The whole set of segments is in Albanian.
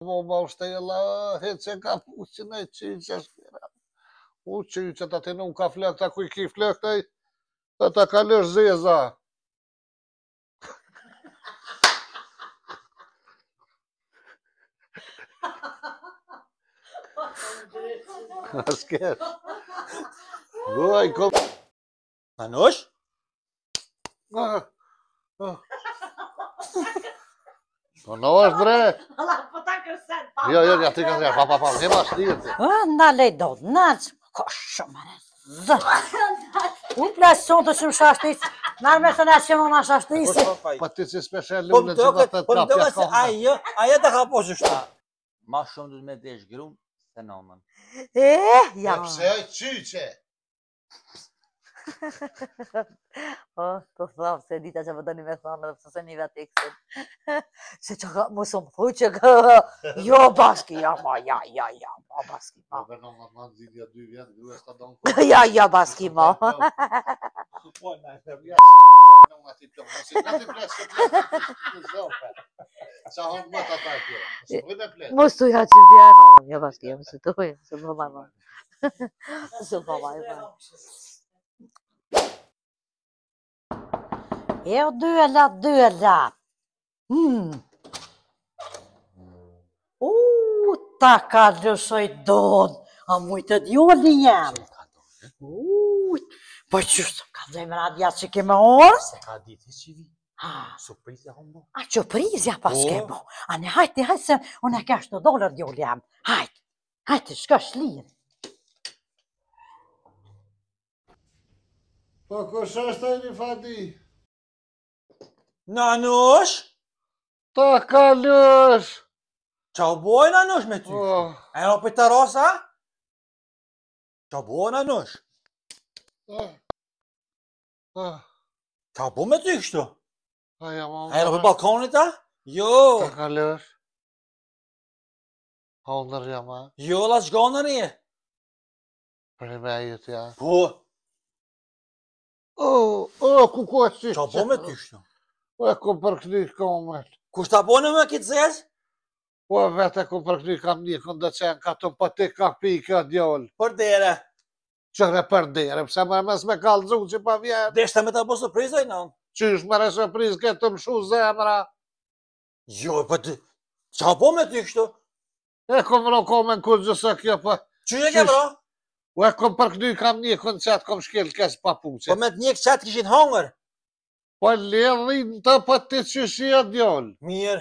Vova Stella, hetse ka pusin e qyqës. U qyqët atë nuk ka flakta ku I ki flaktaj, ta kalësh zeza. Askesh. Goj, kom... Manush? Po në është bre. Jo, ja ti ka zërë, pa, nema shtirë. Na lej do, naç, ka shumë e zë. Unë plason të shumë shashtis, nërë me të në që më në shashtisi. Pa ti si speshe Po lullë që da të më kapja se ajo të ka po që shta. Ma shumë du të me desh grunë se nëmën. Ja. Pse oj qyqe. Të thamë se dita që më dëni me thamë dhe pëse se një vetë iksin. Se që ka mu së më thuj që ka... Jo, baski, ja, baski, ma. Po në më zidja 2 vjetë, du e s'ta donë Ja, baski, ma. Mos të ja që vjena, ja, baski, mos të tuj, së më ma. Së më ma. E o dyela. Ta ka lëshoj donë, a mujtë djoli jam. Po qështë, ka zemra dja që keme orë? Se ka ditë që vi. Surprizja hon bo. A qëprizja pas kemo. A ne hajti, se unë e kesh $1 djoli jam. Hajti, shka shlirë. Po kush është e një fadi? Nanush? Ta kalësh! Qa u boj Nanush me ty? E në për të rosa? Qa u boj Nanush? Qa u boj me ty kështu? E në për balkonit ta? Jo! Ta kalësh? Hondër jama? Jo, la shgonër i e? Për me jët ja? Po! Ku ko që Qa u boj me ty kështu? Po e ku përkni komet. Kush ta boj në me kitë zezë? Po e vete ku përkni kam një këndë qenë ka të pa ti ka pi ka djollë. Për dere. Qëre për dere, pëse më mes me kalëzu që pa vjenë. Deshte me ta bo surprizoj në? Qysh më surpriz ke të mshu zemra. Jo, për ty. Qa u boj me ty kështu? E kom vro komen kur gjësë kjo po. Qysh e ke bro? Po e kom përkni kam një këndë qëtë kom shkel kes papuqe. Po me të një qatë kishin hongër? Po ledhin të pa ti qyshia djollë. Mirë.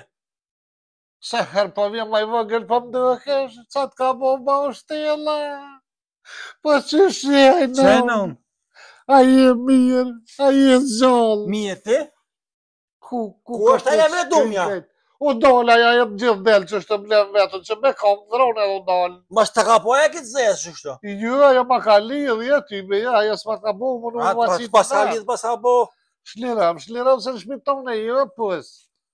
Se her po vjen maj vogël po më dukesh, qatë ka bo u Stella. Po qyshia i Që e nëm? A je mirë, a je gjallë. Mirë ti? Ku është aja me dumja? U dolla ja jetë gjithë delë që është të mlem vetën, që me kam dhronë edhe u dollë. Ma shtë ka po e kitë zesë që shto? Jo, ajo ma ka lidhje ty me ja, ajo s'ma ka bo, më nuk ma qitë pas ka lidhë, pas ka bo. Shliram se në shmiton e jo, pës.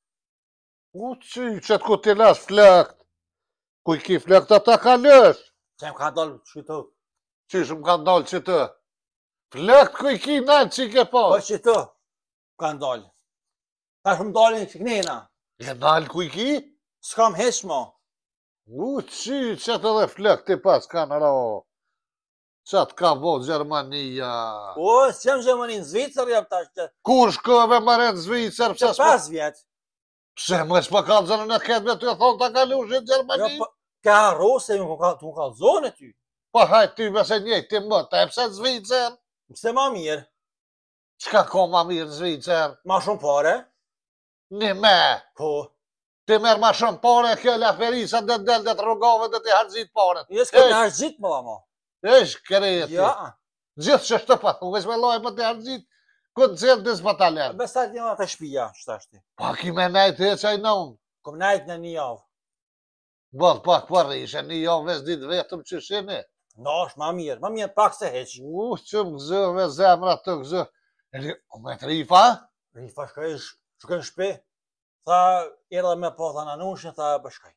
U qëtë ku t'i lash flakt. Ku I ki flakt, ata ka lësh. Që më ka dollë që të? Qysh më ka dollë që të? Flakt ku I ki nalë që I ke pas. Po që të? Ka dollë. Ta shumë dollë që kënena. E nalë ku I ki? S'kam hesh mo. U qëtë edhe flakt i pas kanë ra. Qatë ka bo Gjermania. O, s'jem Gjermani në Zvicër jam tash që... Kur shkove më rënë Zvicër? Që 5 vjetë. Pse më s'pa ka zënë në këtë vetë të thonë të kalushin Gjermani? Ka rose, tu ka zonë ty. Po hajtë ty mëse njëjtë ti më, ta e pse Zvicër? Pse ma mirë. Qka ka ma mirë Zvicër? Ma shumë pare. Një me. Po. Ti merë ma shumë pare, kjo laferisa dhe del dhe të rrugave dhe ti harëzit pare. Jo s'ke me harëzit më la mo. Esh kreti. Ja. Gjithë që shtë pa, u vesh me lojë për të harëzit, këtë cilë të s'pa talen. Besat një të shpija, shtashti. Pa ki me najtë e qaj nëmë. Kom najtë në një javë. Bëllë pak përri, ishe një javë vesh ditë vetëm që shini. Nash, ma mirë pak se heq. Që më gëzë, me zemra të gëzë. O me të rifa? Rifa shkaj në shpe. Tha, edhe me po tha Nanushin, tha bëshkaj.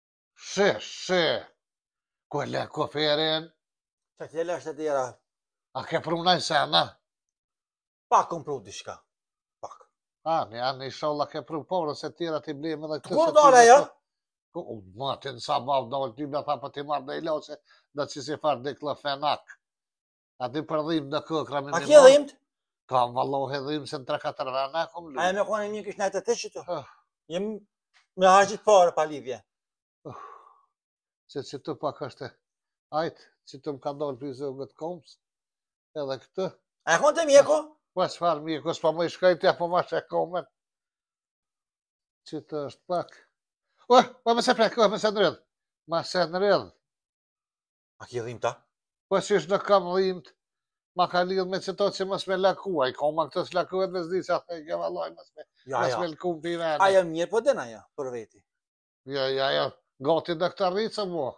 She. Ku e le koferin? Që t'je leshtë e tjera. A ke prunaj sena? Pak kom pru di shka. Pak. Anë, inshallah ke pru porë, se tjera t'i blejmë edhe këtë. Kur dole jo? Matin sabah dalë ty me tha për ti marrë dhe i loqe, dhe që si farë dhe klëfenak. A ti për dhim dhe këkra me A kje dhimt? Kam vallohe dhim se në 3-4 vene kom lu. Aja me kone një kështë në të të që të. Jem me haqit pare pa lidhje. Se që të pak është ajtë, që të më ka dalë për i zëngët komës, edhe këtë. A e konë të mjeko? Pa qëfar mjeko, s'pa më i shkajtja, po ma shë komen. Që të është pak. Pa me se prekë, me se në rrëdhë. Ma se në rrëdhë. A kje dhimt ta? Po që është në kam dhimt, ma ka lidhë me që to që mës me lakua, i koma këtë s'lakuet me zdi që atë e gjeva loj mës me lkum për i vene. Aja mirë, po den aja, për veti. Ja, gati doktorit se mo.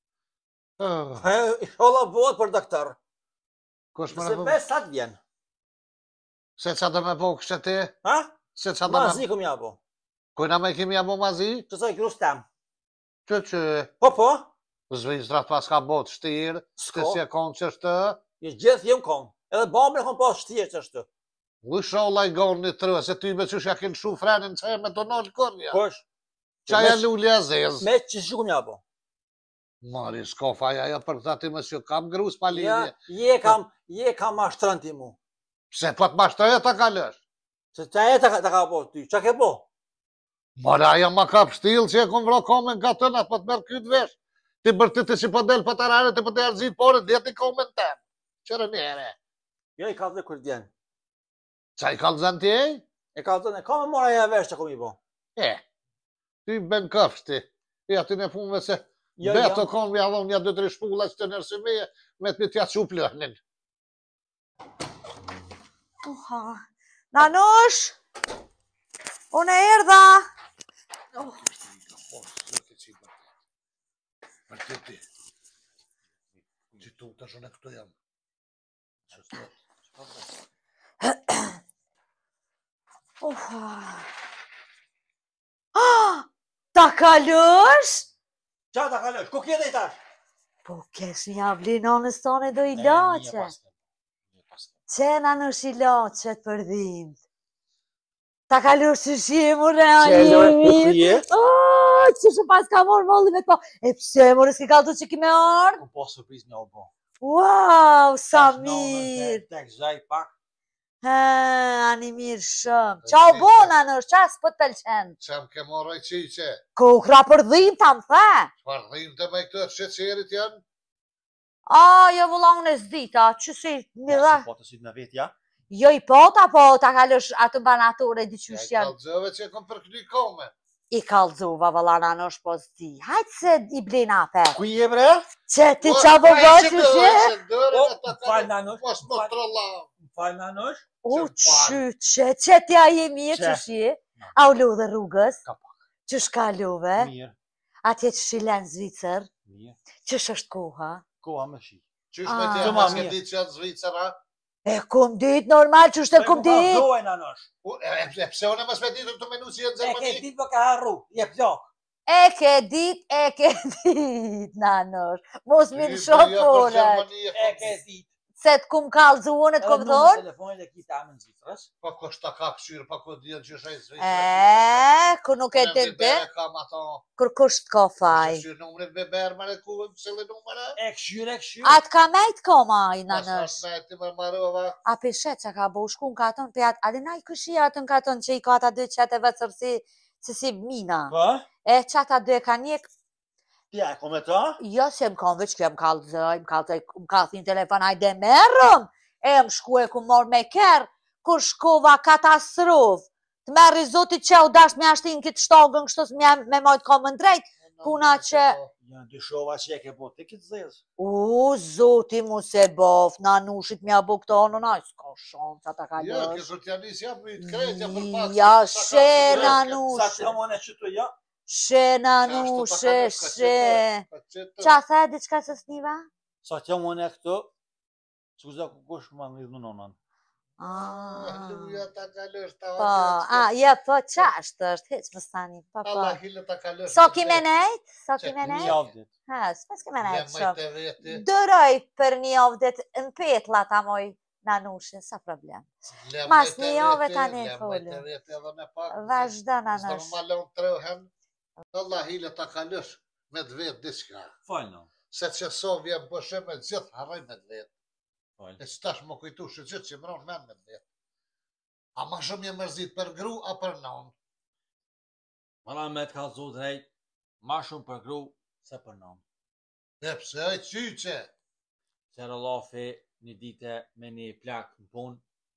Shola bëhet për doktor. Kosh më Se në bes sa të vjen. se qa do me po kështë ti? Ha? Se qa do me... Mazi këm ja bo. Kujna me kimi jabo mazi? Që sa i krus tem. Që Po. Zvizrat pas ka bot shtirë, S'ko. se si e konë që është, Je gjithë jem konë. Edhe babën e konë pas shtje që është. u sholla i gonë një trë, se ty me qësh ja kënë shu frenin që e me donal kërnja. Kosh. Qa ja lulli a zezë. Me që shku këm ja bo. Mari s'kofa, ja për këta ti më që kam grus pa Ja, lidhje. je kam ashtran ti mu. Pse po të mashtrëja ta kalësh? Se ta e ta ka bo ty. Qa ke bo? Mara, aja ma ka pështil që e kom vro komen nga tëna, po të merë kytë vesh. Ti bërti të që po del për të rare, ti po të erzit porët, dhe ti komen tem. Qërë njere. Jo i ka dhe kërë djenë. Qa i kalëzën ti e? E ka dhe, ka me mora ja vesh që kom i bo. Ty ben këfshti. Ja ty në punëve se Jo, beto konë me adhon një 2-3 shpulla që të nërësime, me të tja që plëhnin. Nanush! Unë e erdha! Marteti, që tu të shone këto jam. Ta kalësh? Qa ta kalësh? Ku kje dhe i tash? Po kesh një avli nonës tonë do i lache. Qena në shi lachet për dhimt. Ta kalësh që shimu re a jemi. Që shë pas ka morë molli me të po. E pse morë s'ki kaltu që ki me ardhë? Ku po surpriz një obo. Wow, sa mirë. Tek zaj pak. Ani mirë shumë. Qa o bona nërë, qa s'po të pëlqen? Qam ke moraj qiqe? Kokra për dhim ta më the. Qfar dhim të me këtë sheqerit janë? Jo vëlla unë e zdita, që si mira. Po të sytë në vetë, ja? Jo i pota, po ta kalësh atë mba natore di qysh Ja i janë. kalëzëve që e kom për këny kome. I kalzuva vëlla nanosh po zdi. Hajtë se i blin ape. Ku je bre? Që ti qa vëllë që shë? Falë nanosh. Mos më trollam. Falë nanosh. U qytë që tja je mirë që shë? A u lu dhe rrugës? Ka pak. Që shkaluve? Mirë. Atje që shilen Zvicër? Mirë. Qësh është koha? Koha me shi. Qysh me tja Qëma pas ke mirë. ditë që janë Zvicera? E kum dit normal që është e kum dit? Zohaj nanosh. E pse unë mos me ditën të menu që janë E ke Gjermani? dit për ka harru. Je plok. E ke dit, nanosh. Mos mi në shopolet. E ke dit. Se të kum kalzuon e të kum thonë? Telefonit e kita amën Zvicrës. Po ko shta ka këshyrë, po ko dhjetë që shaj Zvicera. Ku nuk e të të? Kam ato. Kur kusht ka faj? Këshyrë numërit beber, mare ku pësëllë numëre? E këshyre. Atë ka mejt koma i Pas nanosh. me ti më marova. A pishet që ka bo shku në katon, pe atë, adë na i këshia atë në katon që i ka ata dy qete vëcërsi, që si mina. Po? E që ata dy ka njek, Pja e kome ta? jo se më kanë veç kjo më kalëzoj, telefon, hajde merëm, e më shku e ku morë me kerë, kur shkova katastrofë, të merri zotit që u dash me ashtin këtë shtogën, kështu me mojtë komën drejt, puna që, Janë dy shova që e ke po të këtë zezë. zoti mu se bof, nanushit mja bo këto në naj, s'ka shonë që ata ka Jo, lësh. kësër t'ja nisë jam mytë krejtja për pasë. Ja, she nanush. Sa të mone që të ja? She nanushe, she. Qa the diçka që s'niva? Sa të mone këto, që këza ku kush ma në idhë në nonën. Luja ta kalësh ta Po, ja, po, qashtë është, heq më stani, po, po. Allah hile ta kalësh. So kime nejt? So kime Një nejt? javdit. Ha, s'pes kime nejt Lemaj shumë. të veti. Dëroj për një ovdet në petla ta moj nanushe, sa problem. Mas një jove tani e Lemaj folë. të veti edhe në pak. Vazhdo Së nanush. të më malon trëhen. Allah hile ta kalësh me të vetë diçka. Fal no. Se që so vjen pëshem e gjithë harroj me të vetë. Fal. E që tash më kujtu shë gjithë që mëron men me të vetë. A ma shumë je mërzit për gru a për non? Mara me të kallëzu drejt, ma shumë për gru se për non. E pse e qyqe? Se rëllafi një dite me një plak në punë,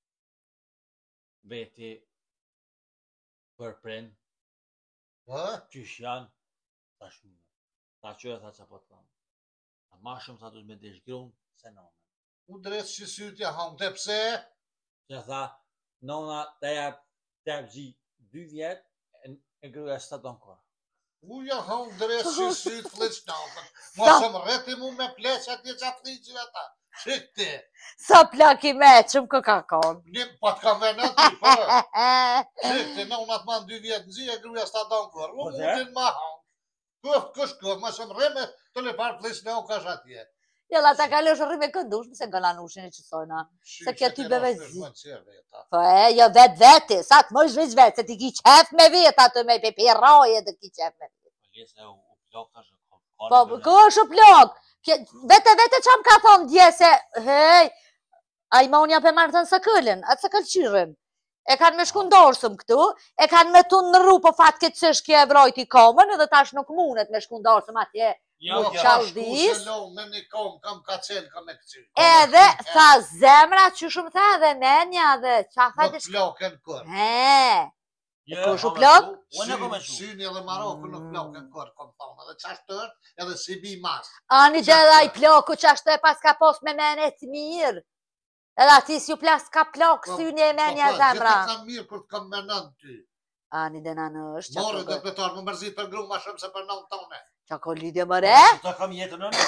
veti për prind, qysh janë, ta shumë. Ta qëre tha që po të thamë. A ma shumë sa du me dish grunë se nona. U drejtë që sytja hangë, të pse? Që tha, nona të jep gji 2 vjetë, e gruja së të donë kërë. U ja hangë drejtë që sytë fleq napën. Ma shumë rreti mu me pleq atje qatë ligjë ata. Shikti. Sa plak I me, qëmë kë ka konë. Një pat ka me në ty, për. Shikti, nona të manë 2 vjetë në zi, e gruja së të donë kërë. U mutin ma hangë. Kush, ma shumë rreme, të le parë fleq në u kash atje. Jella ta kalësh rrime këndush, mëse nga lanushin e qësojna. Se kja ty beve zi. Po jo veti, sa të mësh veç vetë, se ti ki qef me vetë atë me pepe raje dhe ki qef me vetë. Po, kë është u plok? Vete që më ka thonë dje se, hej, a I monja për martën së këllin, atë së këllqyrën. E kanë me shkundorsëm këtu, e kanë me tunë në ru, po fatë këtë që shkje e vrojt I komën, edhe tash nuk mundet me shkundorsëm atje. Nuk qaldis. Me një kom, kam ka qenë, kam e këqy. Edhe, tha zemra, që shumë tha edhe menja dhe qafa të shkë. Nuk plokën kërë. E kush u plok? Syni edhe Maroku nuk plokën kërë, kom thonë, edhe qashtër, edhe si bi mas. Ani dhe edhe I ploku qashtër pas ka pos me menet mirë. Edhe ati si u plas ka plok, syni e menja zemra. Gjithë kanë mirë kur të kam menën ty. Ani dhe në është. More dhe betar, më mërzit për gru ma shumë se për nën tone. Qa ko lidhje më re? Ta kam jetën në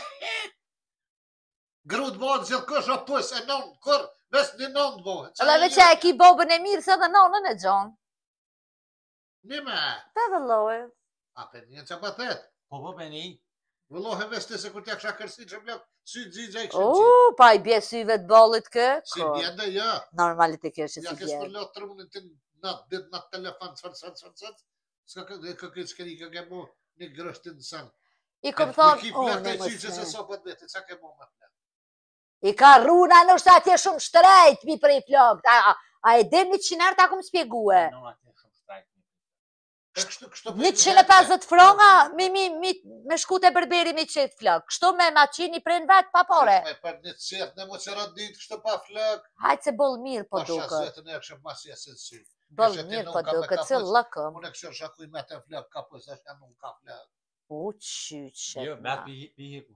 Gru të bëhet gjithë kësh o pës e nën, kër, ves një nën të bëhet. Edhe veç e ki bobën e mirë se dhe nonën e gjonë. Nime. Pe dhe lojë. A pe një që pëthet. Po për një. Vëllohe vesti se kur t'ja kësha kërsi që blok, sy të zizja I kësha qitë. Pa I bje syve të bolit kë? Si bjende, ja. Normalit e kërë që si Ja bje. kësë për lot të rëmunin të në telefon, s'ka këtë shkeri ka ke mu një grështin në sanë. I kom thonë, Ki flak të qitë se so për vete, qa ke mu me flak. I ka runa nështë atje shumë shtrejt, mi për I flok. A e dem 100 ta kom spjegue. 150 fronga, me shkute bërberi mi qëtë flok. Kështu me maqini prejnë vetë pa pare. Me për një qëtë në më qëra ditë kështu pa flok. Hajtë se bol mirë po duke. Pasha zetën e kështu masja se të sy. Bol mirë po duke, cilë lëkëm. Unë e kështu shakuj me të flok, ka pësë është janë unë ka flok. U qyqe. Jo, me atë pihiku.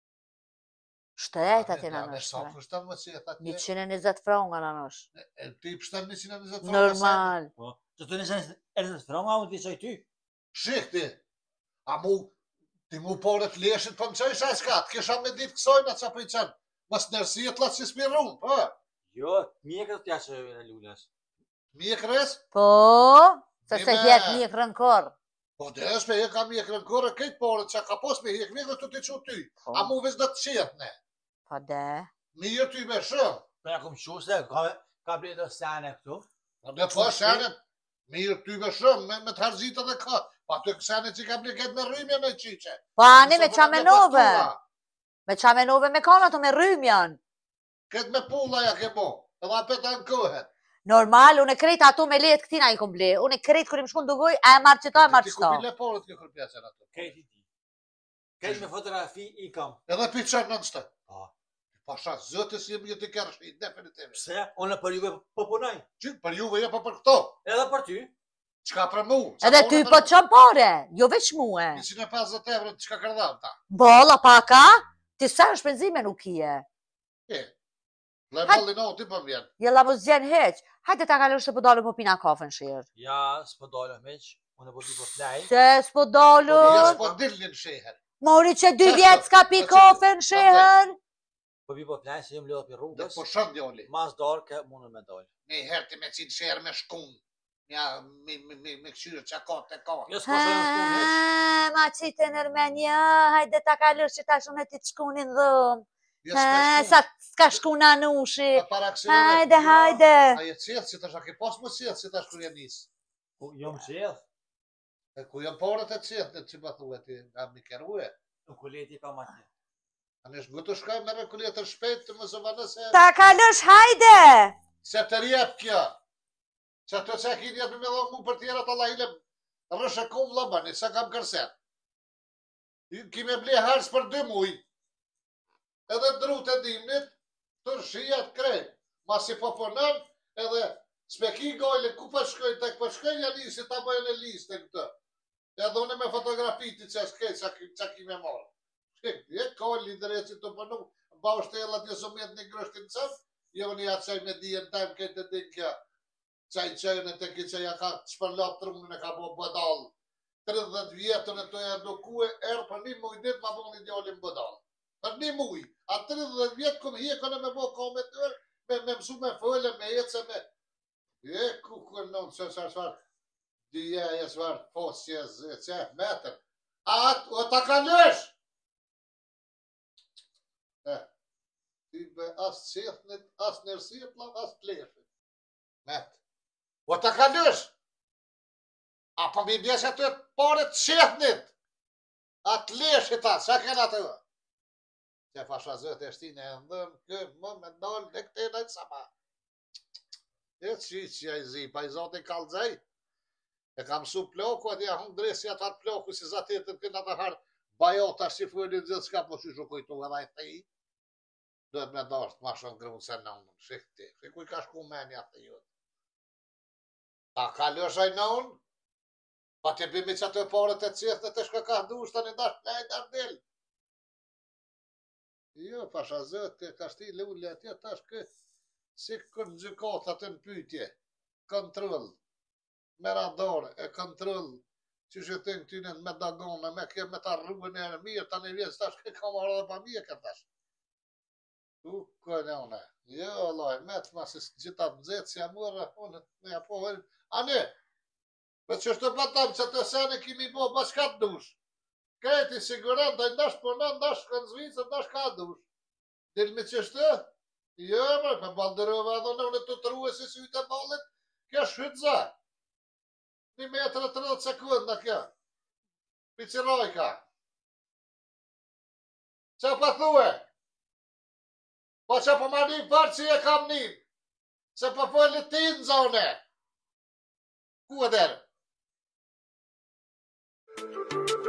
Shtrejt atje në Me sa nështë. kushtan më qëtë atje? 120 fronga në nështë. Ti pështan 120 fronga? Normal. Që të nëse e të fronga, unë të qaj ty. Shikti, a mu, ti mu pore të leshit për më qaj shaj s'kat, kisha me ditë kësojna që për I qenë, mas nërsi e t'la që s'mi runë, po? Jo, mjekët t'ja që e lulles. Mjekres? Po, se se hjek mjek rënkor. Po dhe është me heka mjek rënkore, këtë pore që ka pos me hek mjekre të t'i që ty, a mu veç dhe të qetë ne. Po dhe. Mirë ty me shumë. Po ja kom shu se, ka ble dhe sene këtu. Po dhe po senet, mirë ty me shumë, me të hargjitë dhe ka. Pa të kësene që ka ble këtë me rrymja në qiqe. Po ani me qamenove. Me qamenove me kanë ato me rrymjan. Këtë me pulla ja ke bo, edhe apet anë këhet. Normal, unë e krejt ato me letë këtina I kom ble. Unë e krejt kër I më shkun dugoj, e marë qëta, e marë Ti qëta. ku bile porët kjo kërpjesën ato. Kejt I ti. Kejt me fotografi I kam. Edhe piqër në nështë. Po. Pasha zëtës jemi jetë I kërështi, definitivit. Pse? Unë për juve po punoj. Që për juve je për këto. Edhe për ty. Qka për mu? Edhe ty po të qëmë pare, jo veç muë. 150 euro qka kërdhav ta. Bolla paka, ti sa në shpenzime nuk ije. Levalli no, ti për vjen. Jella mos gjen heq. Hajde ta kalon se po dalë po pina kafën shirë. Ja, s'po dalë meq. Unë po di po flaj. Se s'po dalë. Ja s'po dillin sheher. Mori që 2 vjetë s'ka pi kafën shirë. Po bi po flaj se jëm lëdhë për Dhe rrugës. po shën djoli. Mas darë ke mundën me dalë. Një herë ti me qinë sheher me shkun. Ja, me këshyrë që ka të ka. Jo s'ko shë në shkunë heq. Ma qitë në Armenia, hajde ta kalësh që ta shumë e ti të shkunin dhëmë. Ja s'ka Sa s'ka shkuna në ushi. para kësire. Hajde, hajde. A je qëtë si të shak i pas më qëtë si të shkur janis. Jo më qedh. E ku janë parët e cetnit që më thue ti, nga mi kerue? Në kuleti ka ma tje. A në shgu të shkoj me rekulletër shpejt të më zëvanë se... Ta kalosh hajde! Se të rjep kjo. Se të që ki njët me dhonë mu për tjera të lajile rëshë kum lëbani, se kam kërset. Kime ble herës për 2 muj. Edhe drut e dimnit, të shijat krejt. Ma si po përnëm, edhe speki gojle, ku përshkoj, të përshkoj një lisi, ta bëjnë e lisë të këtë. Edhe une me fotografiti që është kejt, që kime marë. E kolli dreci të përnu, ba është e lat një sumet një grështin cëmë, jo një atë qaj me dijen tajmë këtë të din kja. Qaj qajën e të ki që ja ka shpërlat trunën e ka bo bëdal. 30 vjetën e të edukue, erë për 1 muj dit ma bo një djallin bëdal. Për 1 muj, a 30 vjetë këm hjekën e me bo ka me tërë, me mësu me fële, me ece, me... E ku kërnon që shar, dyja e shvar, fosje, që, metër. A, o ta kalësh! Ty be as qethnit, as nërësit, as plefit. Met. O të kalësh! A pa mi bje që të pare të qethnit! A të leshit ta, që kena të vë? Që fasha zëtë e shtine e ndëm, këmë më me ndalë dhe këte në kësa ma. E që ja i zi, pa i zote i kalëzaj. E kam su ploku, atja hëmë dresi atar ploku, si zatetën këna të harë bajota, si fërë një gjithë s'ka po që shukojtu edhe e të i. Duhet me dasht ma shumë grënë se në unë, shikti, shikuj ka shku menja të jutë. Ta kalësh aj në unë, pa të bimi që të parët e cithë të shka ka dusht, të një dasht lejt ardel. Jo, pasha zëtë, ka shti lullë atje, ta shkë, si kërë gjykat atë në pytje, kontrol, me radar, e kontrol, që që të në tyne me dagone, me kje me ta rrugën e mirë, ta një vjetë, ta shkë ka marrë dhe pa mje këtash. Kërë une, jo, loj, me të masë gjitha të nëzetë, si a mërë, unë, me a pohërë, anë, me që shtë patam që të sene kimi bo bashkat dush, kreti siguran, da i ndash përna, ndash kanë zvicë, ndash ka dush, dilë me që shtë, jo, mërë, për balderove, adhone, unë të truhe si sytë e balit, kjo shhytza, 1 metrë 30 sekunda kjo, piciroj ka, që pa thue? Po që po ma një parë që e kam një, se po folë ti në zone. Ku e derë?